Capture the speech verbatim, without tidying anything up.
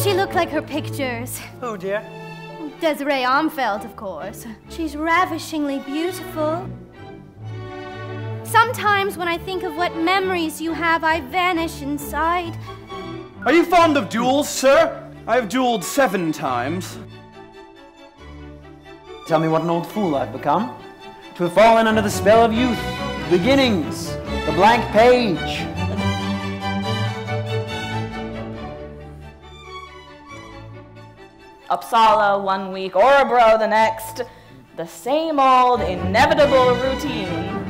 she look like her pictures? Oh dear. Desiree Armfeld, of course. She's ravishingly beautiful. Sometimes when I think of what memories you have, I vanish inside. Are you fond of duels, sir? I have dueled seven times. Tell me what an old fool I've become. To have fallen under the spell of youth, beginnings, the blank page. Uppsala one week, Orebro the next. The same old inevitable routine.